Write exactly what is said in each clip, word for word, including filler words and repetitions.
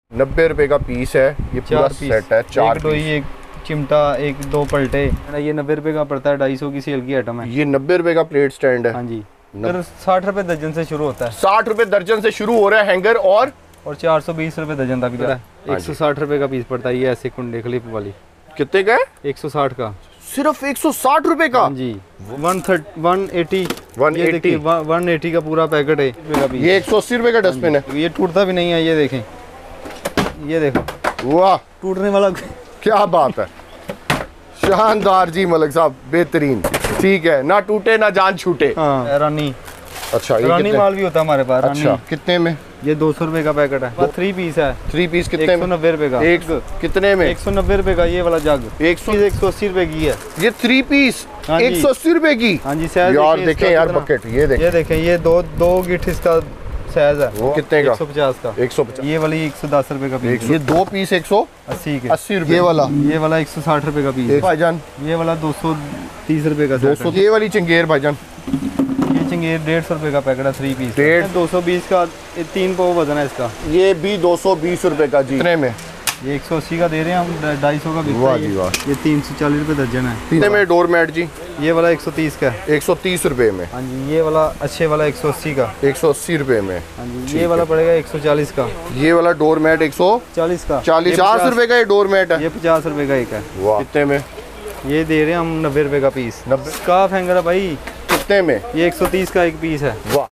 नब्बे रुपए का पीस है, ये पूरा सेट है। चार एक डोई, एक चिमटा, एक दो पलटे, ये नब्बे रुपए का पड़ता है। ढाई सौ की सेल की आइटम है। ये नब्बे रुपए का प्लेट स्टैंड है। हाँ जी, फिर साठ रुपए दर्जन से शुरू होता है। साठ रुपए दर्जन से शुरू हो रहा है हैंगर, और और चार सौ बीस रुपए दर्जन तक है। एक सौ साठ रुपए का पीस पड़ता है ये ऐसे कुंडे क्लिप वाली। कितने का है? एक सौ साठ का। सिर्फ एक सौ साठ रुपए का? हाँ जी। One thirty one eighty one eighty one eighty का पूरा पैकेट है। ये एक सौ अस्सी रुपए का डस्टबिन है। ये टूटता भी नहीं है, ये देखें, ये देखो, वाह टूटने वाला। क्या बात है, शानदार जी मलिक साहब, बेहतरीन। ठीक है, ना टूटे ना जान छूटे। हाँ, रानी। अच्छा, ये रानी माल भी होता है हमारे पास। अच्छा, कितने में? ये दो सौ रुपए का पैकेट है। थ्री पीस है। थ्री पीस कितने में? एक सौ नब्बे रुपए का। एक कितने में? एक सौ नब्बे रुपए का ये वाला जग। एक सौ एक सौ अस्सी रुपए की है ये थ्री पीस। एक सौ अस्सी रुपए की। हाँ जी। साइज यार देखें यार बकेट, ये देखें, ये देखें, ये दो दो गिट इसका साइज है। वो कितने का? एक सौ पचास का। एक सौ पचास। ये वाली एक सौ दस रुपए का पीस। ये दो पीस एक सौ अस्सी के। अस्सी रुपए। ये वाला ये वाला एक सौ साठ रुपए का पीस भाईजान। ये वाला दो सौ तीस रुपए का। दो सौ। ये वाली चंगेर भाईजान, ये चंगेर डेढ़ सौ रुपए का पैकेट है। थ्री पीस डेढ़ दो सौ बीस का। तीन पाव वजन है इसका। ये भी दो सौ बीस रुपए का जी। कितने में? ये एक सौ अस्सी का दे रहे हैं हम। ढाई सौ का बिकता है ये, ये तीन सौ चालीस रुपए दर्जन है। कितने में डोर मैट जी? ये वाला एक सौ तीस का। एक सौ तीस रुपए में। हाँ जी। ये वाला अच्छे वाला एक सौ अस्सी का। एक सौ अस्सी रुपए में। हाँ जी। ये वाला पड़ेगा एक सौ चालीस का। ये वाला डोर मैट एक सौ चालीस का। चालीस चार रुपए का ये डोर मैट है। ये पचास रुपए का एक है। कितने में? ये दे रहे हैं हम नब्बे रुपए का पीस। नब्बे। स्कार्फ हैंगर है भाई। कितने में? ये एक सौ तीस का एक पीस है। वाह।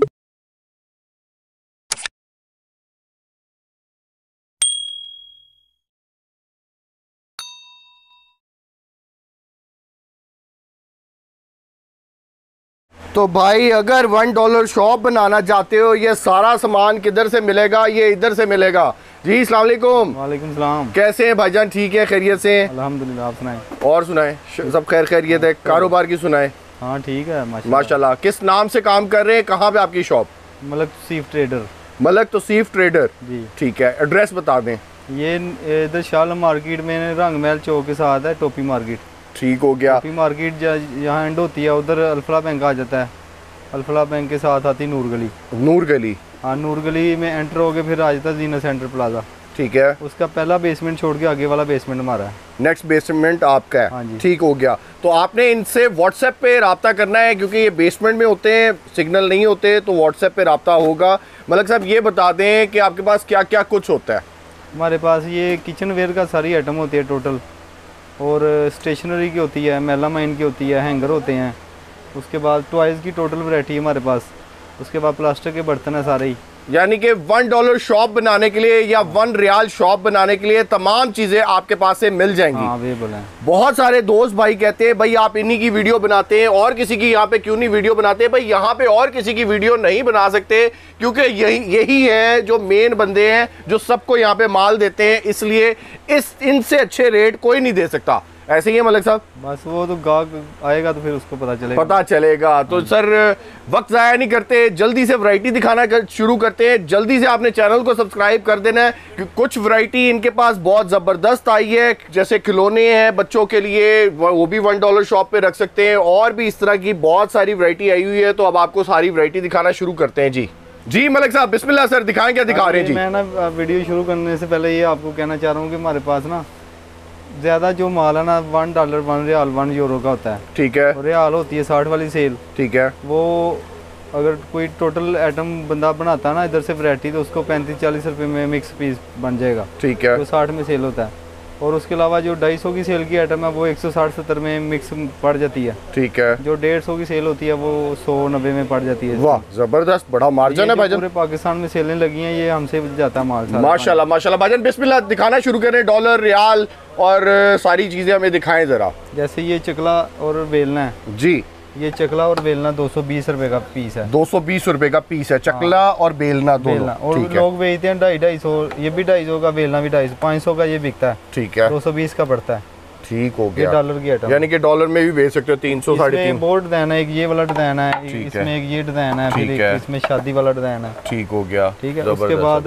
तो भाई अगर वन डॉलर शॉप बनाना चाहते हो, ये सारा सामान किधर से मिलेगा? ये इधर से मिलेगा जी। अस्सलाम वालेकुम। वालेकुम सलाम। कैसे हैं भाईजान? ठीक है, खैरियत से? अल्हम्दुलिल्लाह, आप सुनाएं। और सुनाएं, सब खैर खैरियत है? कारोबार की सुनाएं? हाँ ठीक है माशाल्लाह। किस नाम से काम कर रहे हैं? कहाँ पे आपकी shop? Malak Tauseef trader. Malak Tauseef trader ji. ठीक है, एड्रेस बता दें। ये इधर शाल मार्केट में रंग महल चौक के साथ है। टोपी मार्केट। ठीक हो गया। टोपी मार्केट यहाँ एंड होती है, उधर अल्फला बैंक आ जाता है। अल्फला बैंक के साथ आती नूर गली। नूर गली। हाँ, नूर गली में एंटर हो गए फिर आ जाता है जीना सेंटर प्लाजा। ठीक है। उसका पहला बेसमेंट छोड़ के आगे वाला बेसमेंट हमारा है। नेक्स्ट बेसमेंट आपका है। हाँ जी। ठीक हो गया। तो आपने इनसे व्हाट्सएप पे रब्ता करना है, क्योंकि ये बेसमेंट में होते हैं, सिग्नल नहीं होते, तो व्हाट्सएप पे रब्ता होगा। मलक साहब ये बता दें कि आपके पास क्या क्या कुछ होता है? हमारे पास ये किचन वेयर का सारी आइटम होती है टोटल, और स्टेशनरी की होती है, मेलामाइन की होती है, हैंगर होते हैं। उसके बाद टॉयज़ की टोटल वैरायटी है हमारे पास। उसके बाद प्लास्टिक के बर्तन है सारे ही। यानी कि वन डॉलर शॉप बनाने के लिए या वन रियाल शॉप बनाने के लिए तमाम चीज़ें आपके पास से मिल जाएंगी। हाँ, अवेलेबल है। बहुत सारे दोस्त भाई कहते हैं भाई आप इन्हीं की वीडियो बनाते हैं और किसी की यहाँ पे क्यों नहीं वीडियो बनाते? भाई यहाँ पे और किसी की वीडियो नहीं बना सकते, क्योंकि यही यही है जो मेन बंदे हैं जो सबको यहाँ पे माल देते हैं, इसलिए इस इनसे अच्छे रेट कोई नहीं दे सकता। ऐसे ही है मलिक साहब? बस वो तो गाहक आएगा तो फिर उसको पता चलेगा। पता चलेगा। तो सर वक्त ज़ाया नहीं करते, जल्दी से वैरायटी दिखाना कर, शुरू करते हैं। जल्दी से आपने चैनल को सब्सक्राइब कर देना है, कि कुछ वैरायटी इनके पास बहुत ज़बरदस्त आई है। जैसे खिलौने हैं बच्चों के लिए, वो भी वन डॉलर शॉप पे रख सकते हैं, और भी इस तरह की बहुत सारी वैरायटी आई हुई है। तो अब आपको सारी वैरायटी दिखाना शुरू करते हैं जी। जी मलिक साहब बिस्मिल्लाह सर, दिखाएं क्या दिखा रहे हैं जी? मैं ना वीडियो शुरू करने से पहले ये आपको कहना चाह रहा हूँ कि हमारे पास ना ज़्यादा जो माल है ना one dollar one riyal one euro का होता है। ठीक है। और रियाल होती है साठ वाली सेल। ठीक है। वो अगर कोई टोटल आइटम बंदा बनाता है ना इधर से वैरायटी, तो उसको पैंतीस चालीस रुपए में मिक्स पीस बन जाएगा। ठीक है। तो साठ में सेल होता है। और उसके अलावा जो ढाई सौ की सेल की आइटम है वो एक सौ साठ सत्तर में मिक्स पड़ जाती है। ठीक है। जो डेढ़ सौ की सेल होती है वो सौ नब्बे में पड़ जाती है। वाह जबरदस्त, बड़ा मार्जिन है भाईजान। पूरे पाकिस्तान में सेलें लगी हैं, ये हमसे जाता है माल। माशाल्लाह माशाल्लाह भाईजान, बिस्मिल्लाह दिखाना शुरू करें। डॉलर रियाल और सारी चीजें हमें दिखाएं जरा। जैसे ये चकला और बेलना है जी। ये चकला और बेलना दो सौ बीस रुपए का पीस है। दो सौ बीस रुपए का पीस है चकला। हाँ। और बेलना दोनों। और लोग बेचते हैं ढाई ढाई सौ, ये भी ढाई सौ का, बेलना भी ढाई सौ, पाँच सौ का ये बिकता है। ठीक है। दो सौ बीस का पड़ता है। ठीक हो गया। डॉलर की आइटम, यानी कि डॉलर में भी बेच सकते हो। तीन सौ साढ़े तीन बोर्ड डिजाइन है, एक ये वाला डिजाइन है, इसमें एक ये डिजाइन है, फिर इसमें शादी वाला डिजाइन है। ठीक हो गया। ठीक है। उसके बाद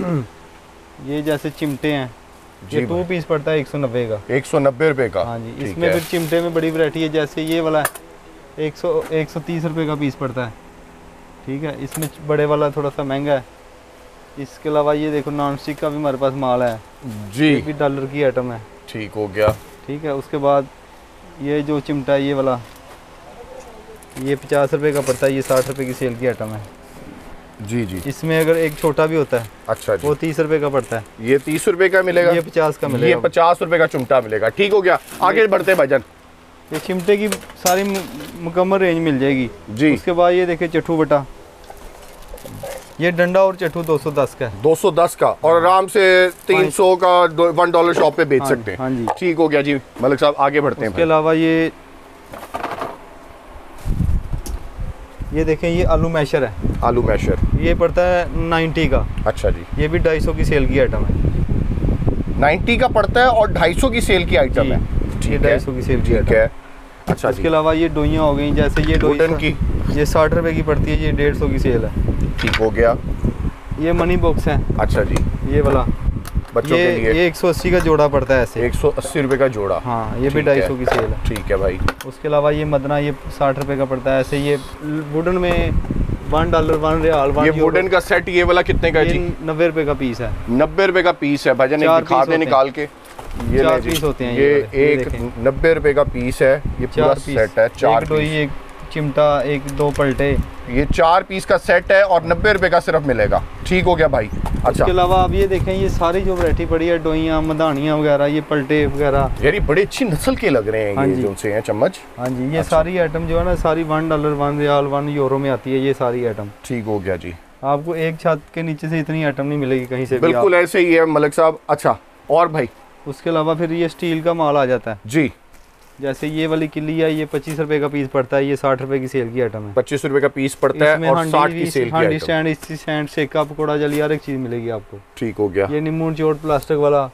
ये जैसे चिमटे हैं, ये टू पीस पड़ता है एक सौ नब्बे का। एक सौ नब्बे रुपए का। हाँ जी। इसमें फिर चिमटे में बड़ी वैरायटी है, जैसे ये वाला एक सौ एक सौ तीस रुपये का पीस पड़ता है। ठीक है। इसमें बड़े वाला थोड़ा सा महंगा है, इसके अलावा ये देखो नॉन स्टिक का भी हमारे पास माल है जी, ये भी डॉलर की आइटम है। ठीक हो गया। ठीक है, उसके बाद ये जो चिमटा है ये वाला, ये पचास रुपए का पड़ता है, ये साठ रुपए की सेल की आइटम है। जी जी, इसमें अगर एक छोटा भी होता है अच्छा जी, वो तीस रुपए का पड़ता है। ये तीस रुपए का मिलेगा, ये पचास का मिलेगा, ये पचास रुपए का चिमटा मिलेगा। ठीक हो गया, आगे बढ़ते हैं भाईजान। ये चिमटे की सारी मुकम्मल रेंज मिल जाएगी जी। उसके बाद ये देखिए चट्टू बटा, ये डंडा और चट्टू दो सौ दस का है, दो सौ दस का, और आराम से तीन सौ का वन डॉलर शॉप पे बेच हाँ, सकते हैं। हाँ जी, ठीक हो गया जी मलिक साहब, आगे बढ़ते हैं। उसके अलावा ये ये देखें, ये आलू मैशर है, आलू मैशर, ये पड़ता है नाइन्टी का। अच्छा जी, ये भी ढाई सौ की सेल की आइटम है, नब्बे का पड़ता है और ढाई सौ की सेल की आइटम है। ये ढाई सौ की सेल की आइटम है। अच्छा, इसके अलावा ये डोइयाँ हो गई, जैसे ये वुडन की, ये साठ रुपए की पड़ती है, ये डेढ़ सौ की सेल है। ठीक हो गया। ये मनी बॉक्स है, अच्छा जी, ये वाला बच्चों ये, के लिए ये एक सौ अस्सी का जोड़ा पड़ता है ऐसे, एक सौ अस्सी रुपए का जोड़ा। हाँ, ये भी ढाई सौ की सेल है। ठीक है भाई। उसके अलावा ये मदना, ये साठ रुपए का पड़ता है ऐसे। ये वुडन में one dollar one riyal one, ये वुडन का सेट ये वाला कितने का जी? नब्बे रुपए का पीस है। नब्बे रुपए का पीस है भाईजान, दिखा दे निकाल के। ये चार पीस होते हैं, ये एक नब्बे रुपए का पीस है, ये पूरा सेट है। चार डोई, एक चिमटा, एक दो पलटे, ये चार पीस का सेट है और नब्बे रुपए का सिर्फ मिलेगा। ठीक हो गया भाई। अच्छा, उसके अलावा अब ये देखें, ये सारी जो वैरायटी पड़ी है, डोइयाँ, मदानियाँ वगैरह, ये पलटे वगैरह, यार ये बड़ी अच्छी नस्ल के लग रहे हैं। हाँ ये जो से हैं चम्मच। हाँ जी, ये अच्छा। सारी आइटम जो है ना, सारी one dollar one riyal one euro में आती है ये सारी आइटम। ठीक हो गया जी, आपको एक छत के नीचे से इतनी आइटम नहीं मिलेगी कहीं से। बिल्कुल ऐसे ही है मलिक साहब। अच्छा, और भाई उसके अलावा फिर ये स्टील का माल आ जाता है जी, जैसे ये वाली किल्ली है, ये पच्चीस रुपए का पीस पड़ता है, ये साठ रुपए की सेल की आइटम है। पच्चीस रुपए का पीस पड़ता है और साठ की सेल की आइटम। स्टैंड, इसी स्टैंड, सेका, पकौड़ा जली, हर एक चीज मिलेगी आपको। ठीक हो गया। ये नींबू चोट प्लास्टिक वाला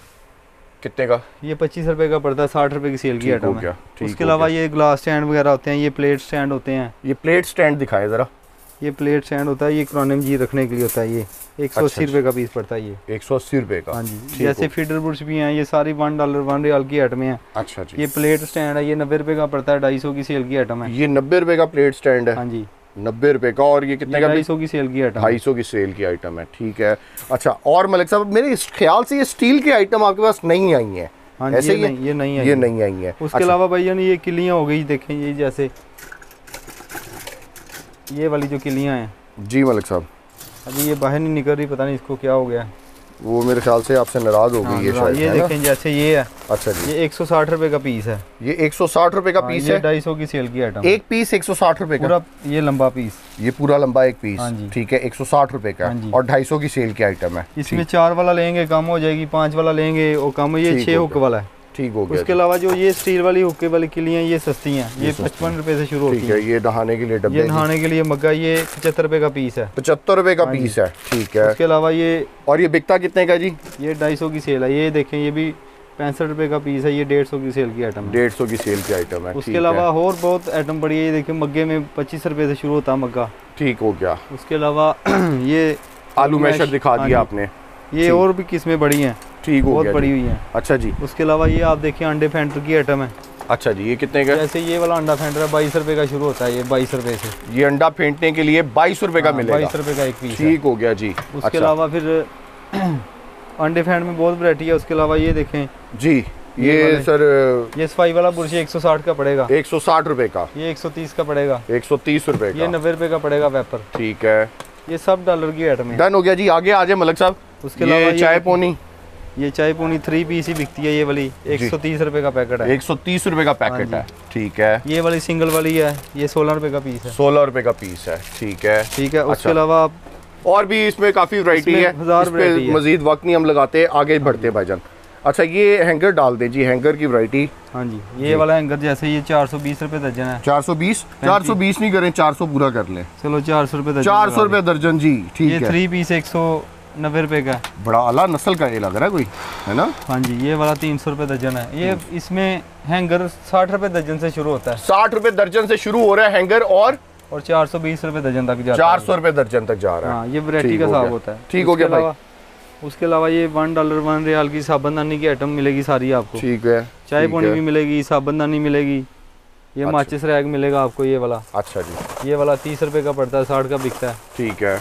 कितने का? ये पच्चीस रुपए का पड़ता है, साठ रुपए की सेल की आइटम है। उसके अलावा ये ग्लास स्टैंड वगैरह होते हैं, ये प्लेट स्टैंड होते हैं। ये प्लेट स्टैंड दिखाएं जरा। ये प्लेट स्टैंड होता है, ये क्रोनियम जी रखने के लिए होता है। ये एक सौ अस्सी रुपए का पीस पड़ता है, ये एक सौ अस्सी रुपए का। हाँ जी, जैसे फीडर बुश भी हैं, ये सारी वन डॉलर वन रियाल की आइटम है। अच्छा जी, ये प्लेट स्टैंड है, ये नब्बे रुपए का पड़ता है, ढाई सौ की सेल की आइटम है। ये नब्बे रुपए का प्लेट स्टैंड है। हाँ जी, नब्बे रुपए का, और ये कितने का? ढाई सौ की सेल की आइटम, ढाई सौ की सेल की आइटम है। ठीक है। अच्छा, और मलिक साहब मेरे ख्याल से ये स्टील की आइटम आपके पास नहीं आई है। हाँ जी, ऐसे ये नहीं, ये नहीं आई, ये नहीं आई है। उसके अलावा भैया ये किलियाँ हो गई, देखें ये जैसे ये वाली जो किलियाँ हैं जी मलिक साहब, अभी ये बाहर नहीं निकल रही, पता नहीं इसको क्या हो गया। वो मेरे ख्याल से आपसे नाराज हो गई है शायद। ये देखें जैसे ये है। अच्छा जी, ये एक सौ साठ रुपए का पीस है। ये एक सौ साठ रुपए का पीस है, ढाई सौ की सेल की आइटम। एक पीस एक सौ साठ रुपए का, पूरा ये लंबा पीस, ये पूरा लंबा एक पीस। हाँ जी, ठीक है, एक सौ साठ रुपए का और ढाई सौ की सेल की आइटम है। इसमें चार वाला लेंगे कम हो जाएगी, पाँच वाला लेंगे वो कम। ये छः हुक वाला है। ठीक हो गया। उसके अलावा जो ये स्टील वाली हुक्के वाली किलियाँ, ये सस्ती हैं, ये पचपन रुपए से शुरू होती है। ये नहाने के लिए डब्बे, ये नहाने के लिए मग्गा, ये पचहत्तर रुपए का पीस है। पचहत्तर रुपए का पीस है। ठीक है। उसके अलावा ये, और ये बिकता कितने का जी? ये ढाई सौ की सेल है। ये देखें, ये भी पैंसठ रुपए का पीस है, ये डेढ़ सौ की सेल की आइटम है। डेढ़ सौ की सेल की आइटम है। उसके अलावा और बहुत आइटम पड़ी है, ये देखिए मग्गे में पच्चीस रुपए से शुरू होता है मग्गा। ठीक हो गया। उसके अलावा ये आलू मैशर दिखा दिया आपने, ये और भी किस्में बड़ी हैं। ठीक हो गया, बहुत बड़ी हुई है। अच्छा जी। उसके अलावा ये आप देखिए अंडे फेंटर की आइटम है। अच्छा जी, ये कितने का? जैसे ये वाला अंडा फेंटर है, बाईस रुपए का शुरू होता है, ये बाईस रुपए से। ये अंडा फेंटने के लिए बाईस रुपए का मिलेगा, बाईस रुपए का एक पीस। ठीक हो गया जी। उसके अलावा फिर अंडे फेंट में बहुत वैरायटी है। उसके अलावा ये देखें जी, ये सर ये सफाई वाला बुरशी एक सौ साठ का पड़ेगा, एक सौ साठ रुपए का। ये एक सौ तीस का पड़ेगा, एक सौ तीस रुपए का। ये नब्बे रुपए का पड़ेगा वेपर। ठीक है, ये सब डॉलर की आइटम है। डन हो गया जी। आगे आ जाए मलिक साहब। उसके अलावा चाय पोनी, ये चाय पोनी थ्री पीस ही बिकती है, ये वाली एक सौ तीस रुपए का पैकेट है। एक सौ तीस रुपए का पैकेट है। ठीक है। ये वाली सिंगल वाली है, ये सोलह रुपए का पीस है। सोलह रुपए का पीस है। ठीक है, ठीक है। उसके अलावा आप और भी इसमें काफी वैरायटी है, मजीद वक्त नहीं हम लगाते, आगे बढ़ते भाईजान। अच्छा, ये हैंगर डाल दे जी, हैंगर की वैरायटी। हाँ जी, ये वाला हैंगर जैसे ये चार सौ बीस रुपए दर्जन है। चार सौ बीस चार सौ बीस नहीं करें, चार सौ पूरा कर लें। चलो चार सौ रुपए दर्जन, चार सौ रुपए दर्जन जी। ठीक है। ये थ्री पीस एक सौ नब्बे रुपए का, बड़ा आला नस्ल का ये लग रहा है कोई, है ना? हाँ जी, ये वाला तीन सौ रुपए दर्जन है। ये इसमें हैंगर साठ रुपए दर्जन से शुरू होता है, साठ रुपए दर्जन से शुरू हो रहा है हैंगर, और और चार सौ बीस रुपए दर्जन तक जाता है। चार सौ रुपए दर्जन तक जा रहा है। हाँ, ये वैरायटी का हिसाब होता है। ठीक हो गया भाई। उसके अलावा ये वन डॉलर वन रियाल की साबुनदानी की आइटम मिलेगी सारी आपको। ठीक है। चाय पानी भी मिलेगी, साबुनदानी मिलेगी, ये अच्छा। माचिस रैग मिलेगा आपको, ये वाला। अच्छा जी, ये वाला तीस रुपए का पड़ता है, साठ का बिकता है। ठीक है।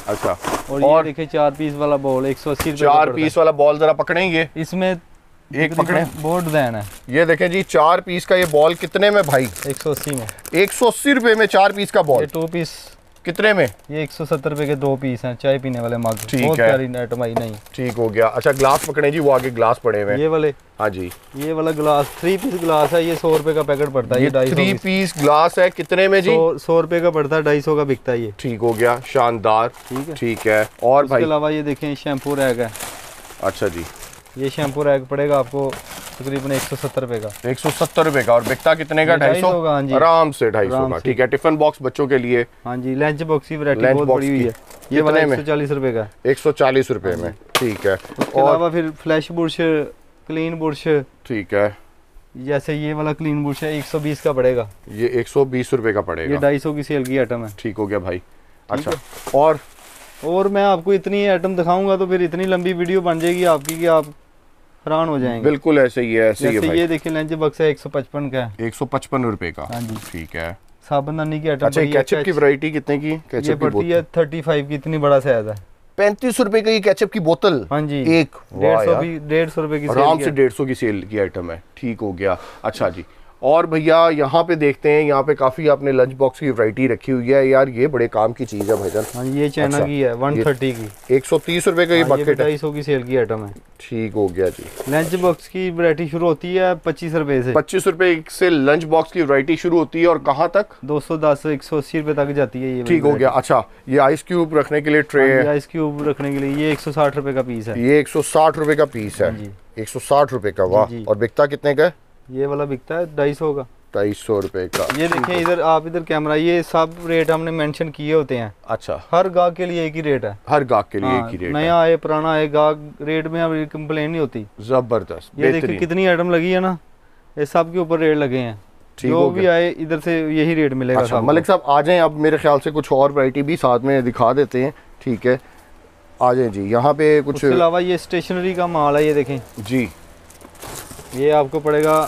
अच्छा, और, और ये देखिए चार पीस वाला बॉल एक सौ अस्सी रुपए चार पीस वाला बॉल जरा पकड़ेंगे, इसमें एक पकड़े, बोर्ड डिजाइन है। ये देखें जी चार पीस का ये बॉल कितने में भाई? एक सौ अस्सी में, एक सौ अस्सी रुपए में चार पीस का बॉल। टू पीस कितने में? ये एक सौ सत्तर रुपए के दो पीस हैं, चाय पीने वाले मग, बहुत प्यारी आइटम आई। नहीं ठीक हो गया। अच्छा ग्लास पकड़े जी, वो आगे ग्लास पड़े हुए ये वाले। हाँ जी, ये वाला ग्लास थ्री पीस ग्लास है, ये सौ रुपए का पैकेट पड़ता है। ये थ्री पीस ग्लास है, कितने में जी? सौ रुपए का पड़ता है, ढाई सौ का बिकता है ये। ठीक हो गया, शानदार। ठीक है, ठीक है। और भाई इसके अलावा ये देखें शैम्पू रैक है। अच्छा जी, ये शैम्पू रैक पड़ेगा आपको तकरीबन एक सौ सत्तर रुपए का। एक सौ सत्तर रुपए का, और बिकता कितने का? ढाई सौ का। हाँ जी, आराम से ढाई सौ का। ठीक है, टिफिन बॉक्स बच्चों के लिए। हाँ जी, लंच बॉक्स की वैरायटी बहुत बड़ी हुई है। ये वाला एक सौ चालीस रुपए का, एक सौ चालीस रुपए में। ठीक है, उसके अलावा फिर फ्लैश बुरश, क्लीन बुरश। ठीक है, जैसे ये वाला क्लीन बुरश है एक सौ बीस का पड़ेगा, ये एक सौ बीस रुपए का पड़ेगा। ये ढाई सौ की सेल की आइटम है। ठीक हो गया भाई। अच्छा, और और मैं आपको इतनी आइटम दिखाऊंगा तो फिर इतनी लंबी वीडियो बन जाएगी आपकी कि आप हैरान हो जाएंगे। बिल्कुल ऐसे ही है, ऐसे ही है भाई। ये देखिए लंच बॉक्स है एक सौ पचपन का है, एक सौ पचपन रुपए का। हाँ जी, ठीक है। साबुनदानी की आइटम। अच्छा, केचप की वैरायटी कितने की? केचप ये पड़ती है पैंतीस की, इतनी बड़ा साइज है। पैंतीस रुपए का ये केचप की बोतल। हाँ जी, एक डेढ़ सौ की, डेढ़ सौ रुपए की आराम से डेढ़ सौ की सेल की आइटम है। ठीक हो गया। अच्छा जी, और भैया यहाँ पे देखते हैं, यहाँ पे काफी आपने लंच बॉक्स की वैरायटी रखी हुई है यार, ये बड़े काम की चीज है भाईजान। हाँ, ये चाइना की है, एक सौ तीस की, एक सौ तीस रुपए का ये बकेट है, ढाई सौ की सेल की आइटम है। ठीक हो गया जी। लंच बॉक्स की वैरायटी शुरू होती है पच्चीस रुपए से। पच्चीस रुपए से लंच बॉक्स की वैरायटी शुरू होती है, और कहाँ तक? दो सौ दस, एक सौ अस्सी रुपए तक जाती है ये। ठीक हो गया। अच्छा, ये आइस क्यूब रखने के लिए ट्रे है, आइस क्यूब रखने के लिए, ये एक सौ साठ रुपए का पीस है। ये एक सौ साठ रुपए का पीस है, एक सौ साठ रुपए का। वाह। और बिकता कितने का? ये वाला बिकता है ढाई सौ का, ढाई सौ रुपए का। ये देखें इधर, आप इधर कैमरा, ये सब रेट हमने मेंशन किए होते हैं। अच्छा, हर गाहक के लिए एक ही रेट है, हर गाहक के लिए एक ही रेट। नया आए पुराना आए, गाहक रेट में अब कंप्लेन नहीं होती। जबरदस्त। ये देखिए कितनी आइटम लगी है ना, ये सब के ऊपर रेट लगे हैं। जो भी आए इधर से यही रेट मिलेगा। अच्छा, मलिक साहब आ जाएं, अब मेरे ख्याल से कुछ और वैरायटी भी साथ में दिखा देते हैं। ठीक है, आ जाएं जी। यहाँ पे कुछ उसके अलावा ये स्टेशनरी का माल है, ये देखें जी, ये आपको पड़ेगा,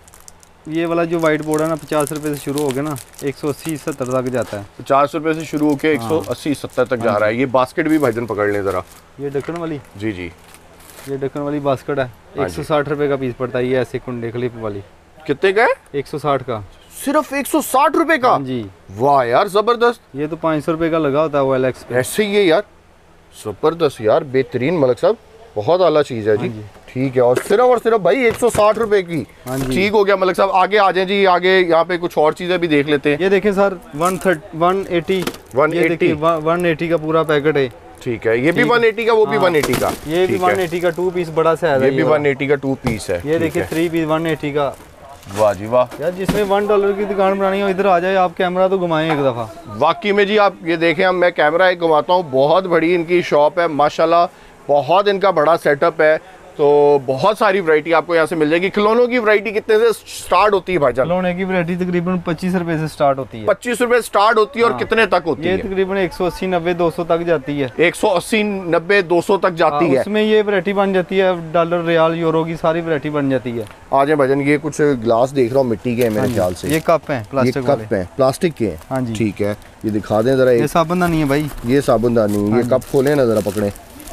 ये वाला जो व्हाइट बोर्ड है ना, पचास रुपए से शुरू हो गया ना, एक सौ अस्सी सत्तर तक जाता है। पचास रुपए से शुरू होकर एक सौ अस्सी सत्तर तक जा रहा है। ये बास्केट भी भाईजान पकड़ लें जरा, ये ढक्कन वाली। जी जी, ये ढक्कन वाली बास्केट है, एक सौ साठ रुपए का पीस पड़ता है। ये ऐसे कुंडे क्लिप वाली कितने का है? एक सौ साठ का, सिर्फ एक सौ साठ रुपए का जी। वाह यार जबरदस्त। ये तो पाँच सौ रुपए का लगा होता है ओ एल एक्स पे। ऐसे ही है यार, जबरदस्त यार, बेहतरीन मलिक साहब, बहुत आला चीज है जी। ठीक है, और सिर्फ और सिर्फ भाई एक सौ साठ रुपए की। ठीक हो गया मलिक साहब, आगे आ जाएं जी। आगे यहाँ पे कुछ और चीजें भी देख लेते हैं। ये देखें sir, one thirty one eighty one eighty one eighty का पूरा पैकेट है। ठीक है, ये भी वन एटी का, वो भी वन एटी का, ये भी वन एटी का टू पीस बड़ा सा है, ये भी वन एटी का टू पीस है। ये देखिए थ्री पीस वन एटी का। वाह जी वाह यार, जिसमें वन डॉलर की दुकान बनानी हो इधर आ जाए, आप कैमरा तो घुमाएं एक दफा। वाकई में जी, आप ये देखें, हम मैं कैमरा एक घुमाता हूँ, बहुत बड़ी इनकी शॉप है माशाल्लाह, बहुत इनका बड़ा सेटअप है। तो बहुत सारी वैरायटी आपको यहाँ से मिल जाएगी। खिलौनों की वैरायटी कितने से स्टार्ट होती है भाईजान? खिलौने की वैरायटी तकरीबन पच्चीस रुपए से स्टार्ट होती है। पच्चीस रुपए स्टार्ट होती है, और कितने तक होती ये है? तकरीबन एक सौ अस्सी नब्बे दो सौ तक जाती है। एक सौ अस्सी नब्बे दो सौ तक जाती है। उसमें ये वैरायटी बन जाती है, डॉलर रियाल यूरो की सारी वैरायटी बन जाती है। आ जाए भाईजान, ये कुछ ग्लास देख रहा हूँ मिट्टी के मेरे ख्याल से। ये कप हैं, प्लास्टिक वाले कप हैं, प्लास्टिक के। हाँ जी, ठीक है, ये दिखा दें जरा। ये साबुनदानी है भाई, ये साबुनदानी। ये कप खोले ना जरा, पकड़े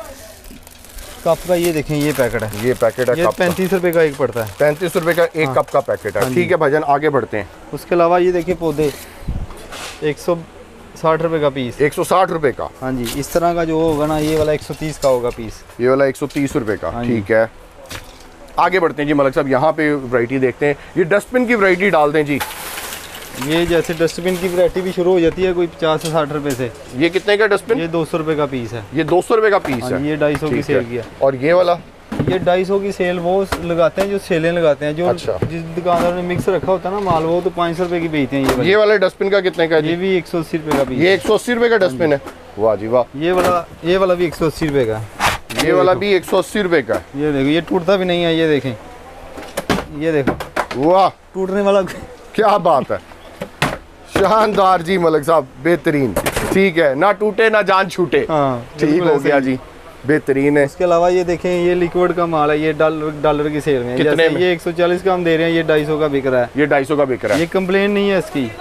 कप का। ये देखें, ये पैकेट है, ये पैकेट है, ये पैंतीस रुपए का एक पड़ता है। पैंतीस रुपए का एक कप का पैकेट है। ठीक है भाईजान, आगे बढ़ते हैं। उसके अलावा ये देखिए पौधे, एक सौ साठ रुपए का पीस। एक सौ साठ रुपए का, हाँ जी। इस तरह का जो होगा ना, ये वाला एक सौ तीस का होगा पीस। ये वाला एक सौ तीस रुपए का। ठीक है, आगे बढ़ते हैं जी मलिक साहब। यहाँ पे वैरायटी देखते हैं, ये डस्टबिन की वैरायटी डाल दें जी। ये जैसे डस्टबिन की वैरायटी भी शुरू हो जाती है कोई पचास से साठ रुपए से। ये कितने का डस्टबिन? ये दो सौ रुपए का पीस है। ये दो सौ रुपए का पीस है। ये ढाई सौ की सेल की है। और ये वाला? ये ढाई सौ की सेल वो लगाते हैं जो सेलें लगाते हैं, जो अच्छा। जिस दुकानदार ने मिक्स रखा होता है ना माल, वो तो पाँच सौ रुपए की बेचते हैं। ये ये वाला डस्टबिन का कितने का? ये भी एक सौ अस्सी रुपए का पीस। ये एक सौ अस्सी रुपए का डस्टबिन है। वाह जी वाह। ये वाला ये वाला भी एक सौ अस्सी रुपए का। ये वाला भी एक सौ अस्सी रुपए का। ये देखो, ये टूटता भी नहीं है। ये देखें, ये देखो, वाह, टूटने वाला क्या बात है, शानदार जी मलिक साहब, बेहतरीन। ठीक है, ना टूटे ना जान छूटे। हाँ, ठीक हो गया जी, बेहतरीन है। इसके अलावा ये देखें, ये लिक्विड का माल है, ये डॉलर डॉलर की सेल में। कितने में? ये एक सौ चालीस का हम दे रहे हैं, ये ढाई सौ का बिक रहा है। ये ढाई सौ का बिक रहा है। ये कंप्लेन नहीं है इसकी,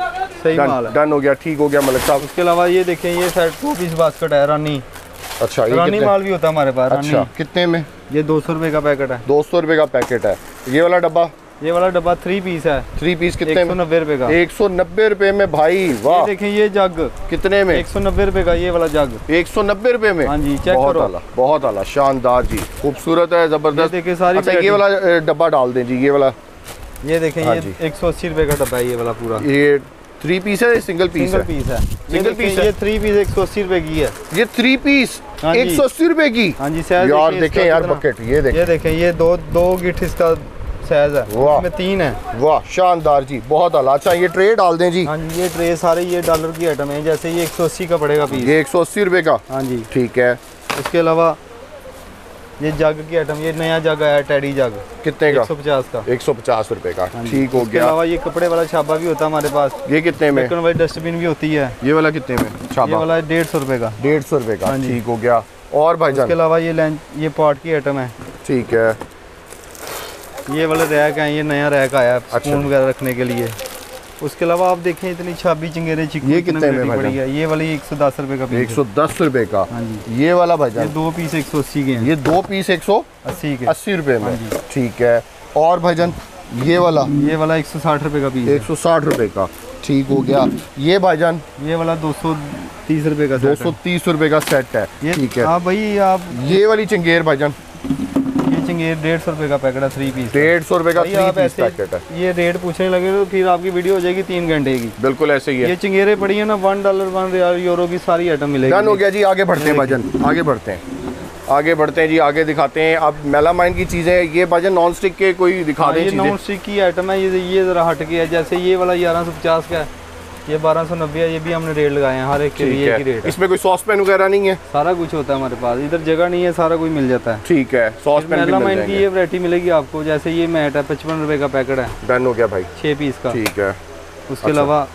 सही माल है। डन हो गया, ठीक हो गया मलिक साहब। उसके अलावा ये देखें, ये सेट टू पीस बास्केट है रानी। अच्छा, ये रानी माल भी होता है हमारे पास। अच्छा, कितने में? ये दो सौ रुपए का पैकेट है। दो सौ रुपए का पैकेट है। ये वाला डब्बा? ये वाला डब्बा थ्री पीस है। थ्री पीस कितने? एक सौ नब्बे रुपए का। एक सौ नब्बे रुपए में भाई, वाह। ये देखें, ये जग कितने में? एक सौ नब्बे रुपए का ये वाला जग। एक सौ नब्बे रुपए में? हाँ जी, चेक बहुत करो। आला, बहुत आला, शानदार जी, खूबसूरत है, जबरदस्त। देखिए सारी। अच्छा, ये वाला डब्बा डाल दें जी, ये वाला। ये देखें, ये एक सौ अस्सी रुपए का डब्बा है ये वाला पूरा। ये थ्री पीस है, सिंगल पीस सिंगल पीस है। सिंगल पीस है। ये थ्री पीस एक सौ अस्सी रुपए की है। ये थ्री पीस एक सौ अस्सी रुपए की? हाँ जी। साइज यार देखें यार बकेट, ये देखें, ये देखें, ये दो दो गिट इसका साइज है, इसमें तीन है। वाह, शानदार जी, बहुत आला। अच्छा, ये ट्रे डाल दें जी। हाँ जी, ये ट्रे सारे ये डॉलर की आइटम है। जैसे ये एक सौ अस्सी का पड़ेगा पीस। ये एक सौ अस्सी रुपए का? हाँ जी, ठीक है। उसके अलावा ये जग की आइटम, ये नया जग आया टेडी जग। कितने का? एक सौ पचास का। एक सौ पचास रुपए का, ठीक हो उसके गया। अलावा ये कपड़े वाला छापा भी होता है हमारे पास। ये कितने में? वाली डस्टबिन भी होती है। ये वाला कितने में? ये वाला डेढ़ सौ रुपए का। डेढ़ सौ रुपए का, ठीक हो गया। और भाईजान? उसके अलावा ये लैंच, ये पॉट की आइटम है। ठीक है। ये वाला रैक है, ये नया रैक आया है स्पून वगैरह रखने के लिए। उसके अलावा आप देखें, इतनी छाबी चिंगेरे चिकन, ये कितने में पड़ी है? ये वाली एक सौ दस रुपए का पीस। एक सौ दस रुपए का? हाँ जी। ये वाला भाईजान? ये दो पीस एक सौ अस्सी के हैं। ये दो पीस एक सौ अस्सी के, अस्सी रुपए में, ठीक है। और भाईजान ये वाला? ये वाला एक सौ साठ रुपए का पीस। एक सौ साठ रुपए का, ठीक हो गया। ये भाईजान? ये वाला दो सौ तीस रुपए का। दो सौ तीस रुपए का सेट है, ठीक है। हाँ भाई, आप ये वाली चिंगेर भाईजान? ये डेढ़ सौ रुपए का पैकेट है, थ्री पीस। डेढ़ सौ रुपए का थ्री पीस पैकेट है। ये रेट पूछने लगे तो फिर आपकी वीडियो हो जाएगी तीन घंटे की। बिल्कुल ऐसे ही है। ये चिंगेरे पड़ी है ना, one dollar one riyal euro की सारी आइटम मिलेगी। डन हो गया जी, आगे बढ़ते हैं भाईजान, आगे बढ़ते हैं, आगे बढ़ते हैं जी, आगे दिखाते हैं। अब मेलामाइन की चीज़ें, ये भाईजान नॉन स्टिक के कोई दिखा दें? ये नॉन स्टिक की आइटम है। ये ये जरा हट के है। जैसे ये वाला ग्यारह सौ पचास का है, ये बारह सौ नब्बे है। ये भी हमने रेट लगाए हैं, हर एक के लिए एक ही रेट है। इसमें कोई सॉस पैन वगैरह नहीं है? सारा कुछ होता है हमारे पास, इधर जगह नहीं है, सारा कुछ मिल जाता है। ठीक है, सॉस पैन भी मिल जाएंगे। की ये वैरायटी मिलेगी आपको। जैसे ये मैट है, पचपन रुपए का पैकेट है। डन हो गया भाई, छः पीस का, ठीक है। उसके अलावा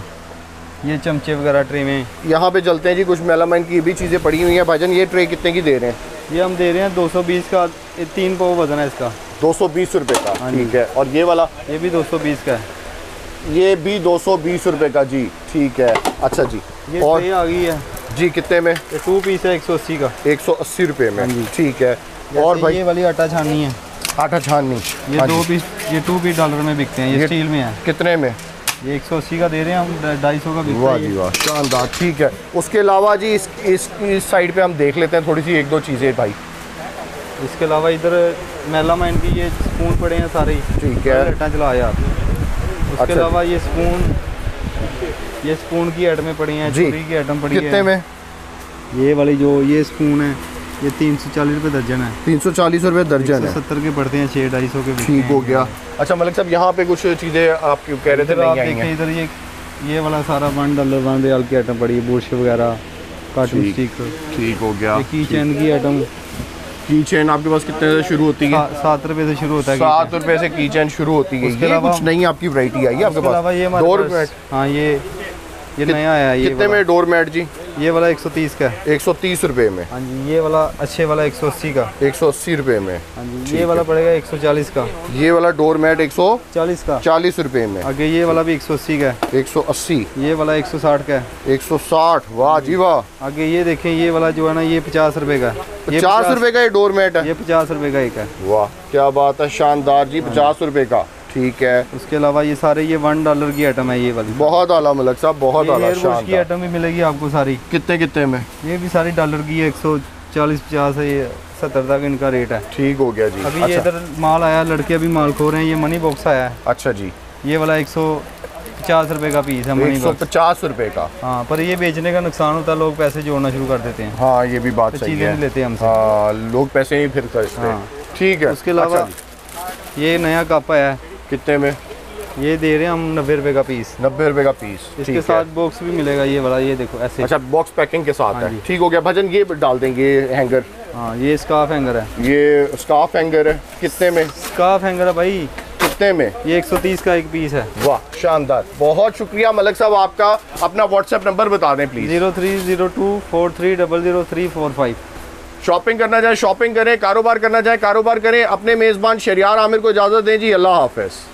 ये चमचे वगैरह ट्रे में। यहाँ पे चलते हैं जी, कुछ मेलामाइन की भी चीज़ें पड़ी हुई हैं भाईजान। ये ट्रे कितने की दे रहे हैं? ये हम दे रहे हैं दो सौ बीस का, तीन पाव वजन है इसका। दो सौ बीस रुपए का, ठीक है। और ये वाला? ये भी दो सौ बीस का है। ये भी दो सौ बीस रुपए का जी, ठीक है। अच्छा जी, ये और ट्रे आ गई है जी, कितने में? ये टू पीस है, एक सौ अस्सी का। एक सौ अस्सी रुपए में, ठीक है। और भाई ये वाली आटा छाननी है, आटा छाननी, ये दो पीस, ये टू पीस डॉलर में बिकते हैं। ये स्टील में है। कितने में? ये एक सौ अस्सी का दे रहे हैं हम, ढाई सौ का बिकता है। वाह जी वाह, शानदार, ठीक है। उसके अलावा जी इस इस इस साइड पे हम देख लेते हैं थोड़ी सी एक दो चीज़ें भाई। इसके अलावा इधर मेलामाइन की ये स्पून पड़े हैं सारे, ठीक है। आटा चलाए आप। उसके अच्छा, अलावा ये स्पून, ये स्पून की आइटमें पड़ी हैं, छुरी की आइटम पड़ी है। कितने में? ये वाली जो ये स्पून है, ये तीन सौ चालीस रुपये दर्जन है। तीन सौ चालीस रुपये दर्जन है, सत्तर के पड़ते हैं, छः ढाई सौ के। ठीक हो गया। अच्छा मलिक साहब, यहाँ पे कुछ चीज़ें आप क्यों कह रहे थे नहीं आई हैं? इधर ये ये वाला सारा वन डॉलर वन रियाल की आइटम पड़ी है, बुश वगैरह, कार्टून स्टिक, ठीक हो गया। की चैन की आइटम। की चेन आपके पास कितने से शुरू होती है? सात रुपए से शुरू होता है। सात रुपए से की चेन शुरू होती है। ये कुछ नई आपकी वैरायटी आई है आपके पास? ये डोरमैट। हाँ, ये ये नया आया है। ये कितने में डोरमैट जी? ये वाला एक सौ तीस का है। एक सौ तीस रुपए में। हाँ जी, ये वाला अच्छे वाला एक सौ अस्सी का। एक सौ अस्सी रुपए में। हाँ जी, ये वाला पड़ेगा एक सौ चालीस का। ये वाला डोरमैट एक सौ चालीस का, चालीस रुपए में। आगे ये वाला भी एक सौ अस्सी का है। एक सौ अस्सी। ये वाला एक सौ साठ का है। एक सौ साठ, वाह जी वाह। आगे ये देखें, ये वाला जो है ना, ये पचास रुपए का है। पचास रुपए का ये डोरमैट है? ये पचास रुपए का एक है। वाह क्या बात है, शानदार जी, पचास रुपए का, ठीक है। उसके अलावा ये सारे ये वन डॉलर की आइटम है। ये वाली बहुत आला मलिक साहब, बहुत आला, शानदार की आइटम भी मिलेगी आपको सारी। कितने कितने में? ये भी सारी डॉलर की है, एक सौ चालीस पचास है, ये सत्तर तक इनका रेट है। ठीक हो गया जी। अभी अच्छा। ये इधर माल आया, लड़के अभी माल खो रहे हैं। ये मनी बॉक्स आया है। अच्छा जी। ये वाला एक सौ पचास रुपए का पीस है, मनी एक सौ पचास रुपए का। हाँ, पर ये बेचने का नुकसान होता है, लोग पैसे जोड़ना शुरू कर देते हैं। हाँ, ये भी बात सही है, चीज़ें नहीं लेते हमसे। हाँ, लोग पैसे नहीं फिर करते। हाँ। ठीक है। उसके अलावा अच्छा। ये नया कप आया है। कितने में? ये दे रहे हैं हम नब्बे रुपए का पीस। नब्बे रुपए का पीस, इसके साथ बॉक्स भी मिलेगा ये वाला, ये देखो ऐसे। अच्छा, बॉक्स पैकिंग के साथ है, ठीक हो गया। भजन ये डाल देंगे हैंगर। हाँ, ये स्कार्फ हैंगर है। ये स्कार्फ हैंगर है, कितने में? स्कार्फ हैंगर है भाई, कितने में? ये एक सौ तीस का एक पीस है। वाह शानदार, बहुत शुक्रिया मलिक साहब आपका। अपना व्हाट्सएप नंबर बता दें please. Zero three zero two four three double zero three four five. Shopping करना चाहे शॉपिंग करें, कारोबार करना चाहे कारोबार करें। अपने मेज़बान शरियार आमिर को इजाज़त दें जी, अल्लाह हाफ़िज़।